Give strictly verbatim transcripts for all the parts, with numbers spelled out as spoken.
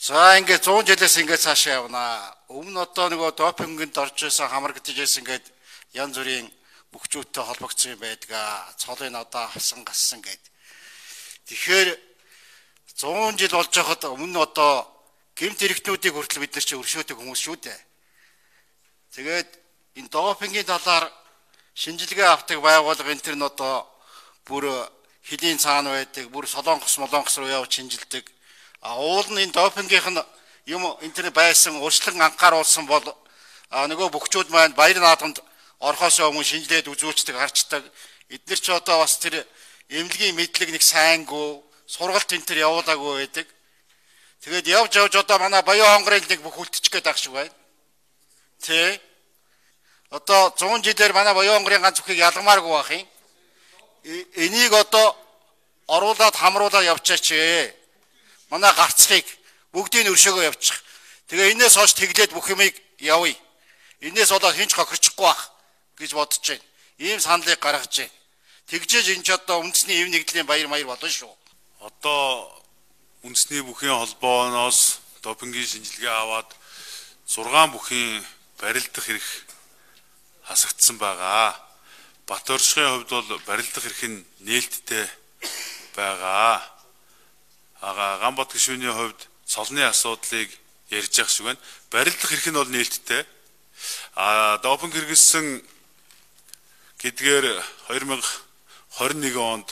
За ингээд зуун жилээс ингээд цаашаа явна. Өмнө одоо нөгөө допингд орж исэн хамрагдчихсэн ингээд янз бүрийн мөхчүүттэй холбогдсон юм байдгаа. Цолын одоо хасан гассан гэд. Тэгэхээр зуун жил болж байхад өмнө одоо гэмт хэрэгтнүүдийг хүртэл бид нар чи өршөөдөг хүмүүс шүү дээ. Тэгээд энэ допингийн талаар шинжилгээ авдаг байгууллага энэ төр нь одоо бүр хэлийн цаана байдаг, бүр солонгос молонгос руу явж шинжилдэг. А уул нь энэ допингийнх нь юм энэ төр байсан урьдчилан анхааруулсан бол нөгөө бөхчүүд маань баяр наадамд орхоос өмнө шинжилээд үзүүлцдэг, харцдаг. Эдгээр ч одоо бас тэр эмнэлгийн мэдлэг нэг сайнгүй, сургалт энэ төр явуулаагүй байдаг. Тэгээд явж явж одоо манай Баян хонгорын нэг бүх үлдчих гээд ах шиг байна. Тэ. Одоо зуун жилээр манай Баян хонгорын ганц бүхийг ялгамааргүй бах юм. Энийг одоо оруулаад хамруулаад явчаач ээ. Манай гарцхыг бүгдийг өршөөгөө явчих. Тэгээ энээс хойш тэглээд бүх юмыг явъя. Энээс болоод хинч хохирчихгүй бах гэж бодож байна. Ийм саналыг гаргаж байна. Тэгжээж энэ ч одоо үндэсний эв нэгдлийн баяр маяр болно шүү. Одоо үндэсний бүхийн холбооноос допингийн шинжилгээ аваад зургаан бүхийн барилдах эрх хасагдсан байгаа. Бат оршихын хувьд бол барилдах эрх нь нээлттэй байгаа. Ага Ганбат гишүүний хувьд цолны асуудлыг ярьж явах шиг байна. Барилдах эрх нь бол нээлттэй. А допинг хэрэгэлсэн гэдгээр хоёр мянга хорин нэгэн онд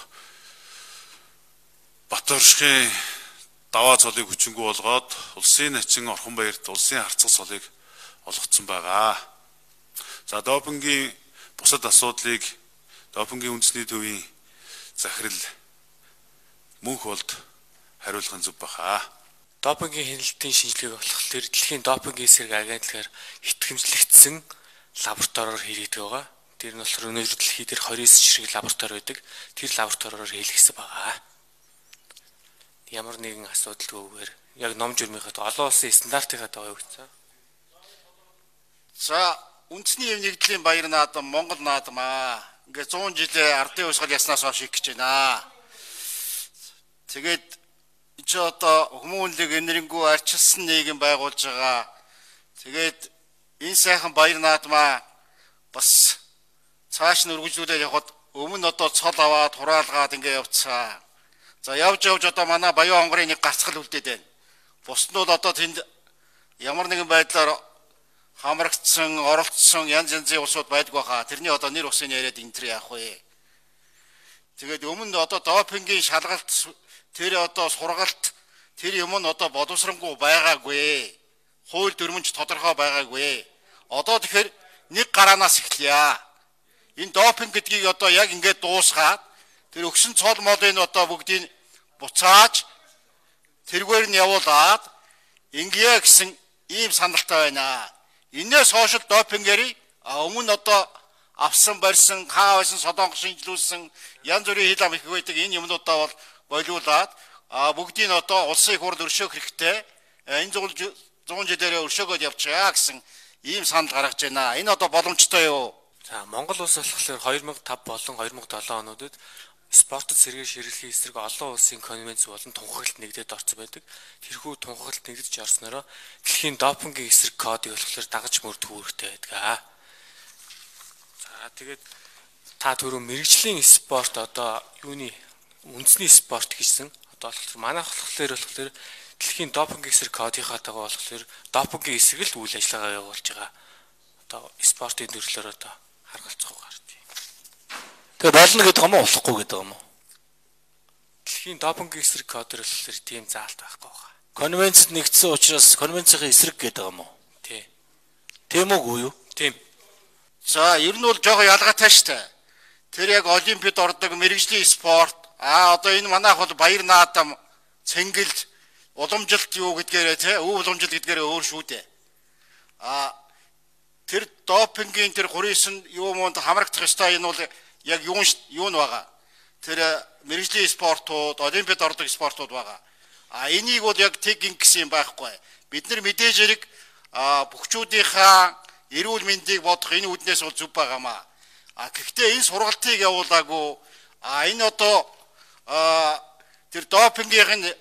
Бат оршихын даваа цолыг хүчингү болгоод улсын начин Орхонбаярт улсын харцаг цолыг олгоцсон байгаа. За допингийн бусад асуудлыг допингийн үндэсний төвийн захирал мөнх болд хариулах нь зүг баха. Допингийн хяналтын шинжилгээг болохоор дэлхийн допингийн эсрэг агентлагаар итгэмжлэгдсэн лабораториор хийгдэж байгаа. Тэр нь болохоор өнөөдөр дэлхийд дээр двадцать девять ширхэг лаборатори байдаг. Тэр лабораториор хийлгэсэн байгаа. Ямар нэгэн асуудалгүйгээр яг ном журмынхад олон улсын стандартынхаа дагуу явагдсан. За үндэсний эв нэгдлийн баяр наадам Монгол наадам аа. Ингээ зуун жилийн ардын усгал яснаас хойш их гэж байна. Тэгээд чи одоо хүмүүнлэг энэрнгүү арчилсан нийгэм байгуулж байгаа. Тэгээд энэ сайхан баяр наадмаа бас цааш нь үргэлжлүүлээд явхад өмнө одоо цол аваад хураалгаад ингээ явцгаа. За явж явж одоо манай Баян хонгорын нэг гацхал үлдээд байна. Бус нь бол одоо тэнд ямар нэгэн байдлаар хамрагдсан, оролцсон янз янзын улсууд байдг байхаа. Тэрний одоо нэр усын яриад энэ төр яах вэ? Тэгээд өмнө одоо допингийн шалгалт тэр одоо сургалт тэр юм нь одоо боловсронгуй байгаагүй. Хууль дүрмэнч тодорхой байгаагүй. Одоо тэгэхээр нэг гараанаас эхлэе. Энэ допинг гэдгийг одоо яг ингээд дуусгаад тэр өгсөн цол молыг одоо бүгдийг буцааж тэргээр нь явуулаад ингэе гэсэн ийм саналтай байна. Энээс хойш допингээр өмнө одоо авсан барьсан хаа байсан солонгос шинжилүүлсэн янз бүрийн хил ам их байдаг энэ юмнуудаа бол болиулаад бүгдийг нь одоо улсын их хурл өршөөх хэрэгтэй. Энэ зуун жилээр өршөөгөөд явчихаа гэсэн ийм санал гаргаж байна. Энэ одоо боломжтой юу? За Монгол улс болохоор две тысячи пять болон две тысячи seven онуудад спортод сэргээ ширэхлийн эсрэг олон улсын конвенц болон тунхаглалт нэгдээд орсон байдаг. Тэрхүү тунхаглалт нэгдэж орснороо дэлхийн допингийн эсрэг кодыг болохоор дагаж мөрдөх үүрэгтэй байдаг. За тэгээд та түрүү мэрэгжлийн спорт одоо юуны үндэсний спорт гэсэн одоо болохоор манайх болохоор болохоор дэлхийн допингийн эсрэг кодынхаа дагуу болохоор допингийн эсрэг л үйл ажиллагаа явуулж байгаа. Одоо спортын төрлөөр одоо харгалзах гарч. Тэгээ болно гэдэг юм уу, болохгүй гэдэг юм уу? Дэлхийн допингийн эсрэг кодер болохоор тийм заалт байхгүй байгаа. Конвенцэд нэгдсэн учраас конвенцийн эсрэг гэдэг юм уу? Тий. Тийм үгүй юу? Тийм. За ер нь бол жоохон ялгаатай шүү дээ. Тэр яг олимпиад ордог мэрэгжлийн спорт. Аа одоо энэ манайх бол баяр наадам, цэнгэл, уламжилт юу гэдгээрээ тий, өв уламжилт гэдгээрээ өөр шүү дээ. Аа тэр допингийн тэр гурийн юу муунд хамрагдах ёстой энэ бол яг юу юу нь байгаа. Тэр мэрэгжлийн спортууд, олимпиад ордог спортууд байгаа. А энийг бол яг тэг гингсэн юм байхгүй. Бид нар мэдээж хэрэг бөхчүүдийнхаа эрүүл мэндийг бодох энэ үднээс бол зүв байгаамаа. А гэхдээ энэ сургалтыг явуулаагүй. А энэ одоо тэр допингийн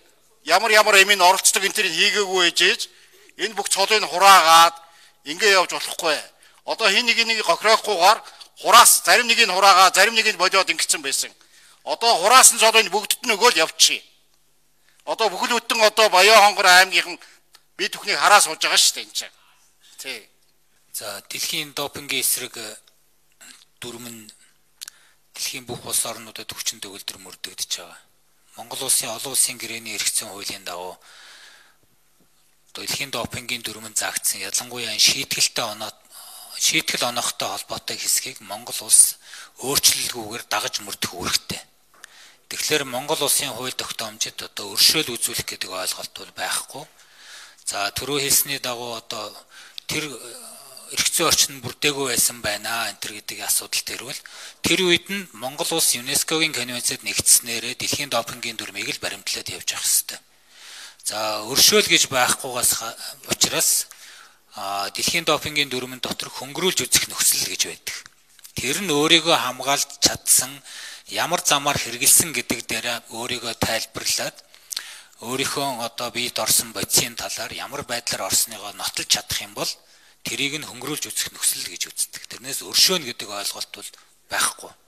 ямар ямар эмийн оролцдог энэ төрийг хийгээгүй ээжээж энэ бүх цолыг хураагаад ингээ явж болохгүй. Одоо хин нэг нэг гохиохгүйгээр хураас зарим нэг нь хураагаа зарим нэг нь болоод ингэсэн байсан. Одоо хураас нь цолыг бүгдд нь өгөөл явчихъя. Одоо бүхэл бүтэн одоо Баян хонгор аймгийн бие түүхнийг хараа сууж байгаа шүү дээ энэ чинь. Тий. За дэлхийн допингийн эсрэг дүрм нь дэлхийн бүх улс орнуудад хүчин төгөлдөр мөрдөгдөж байгаа. Монгол улсын олон улсын гэрээний эрх зүйн хуулийн дагуу дэлхийн допингийн дүрм нь заагдсан ялангуяа шийтгэлтэй оноо шийтгэл оноохтой холбоотой хэсгийг Монгол улс өөрчлөлгүйгээр дагаж мөрдөх үүрэгтэй. Тэгэхээр Монгол улсын хууль тогтоомжид одоо өршөөл үзүүлэх гэдэг ойлголт бол байхгүй. За түрүү хэлсний дагуу одоо тэр эрх зүйн орчин бүрдээгүй байсан байна энэ төр гэдэг асуудал төрвөл тэр үед нь Монгол улс ЮНЕСКОгийн конвенцэд нэгдснээрээ дэлхийн допингийн дүрмийг л баримтлаад явж явах хэрэгтэй. За өршөөл гэж байхгүйгаас учраас дэлхийн допингийн дүрмэн дотор хөнгөрүүлж үзэх нөхцөл гэж байдаг. Тэр нь өөрийгөө хамгаалж чадсан ямар замаар хэрэгэлсэн гэдэг дээр өөрийгөө тайлбарлаад өөрийнхөө одоо биед орсон бодисын талаар ямар байдлаар орсныгоо нотолж чадах юм бол тэрийг нь хөнгөрүүлж үзэх нөхцөл гэж үздэг. Тэрнээс өршөөнө гэдэг ойлголт бол байхгүй.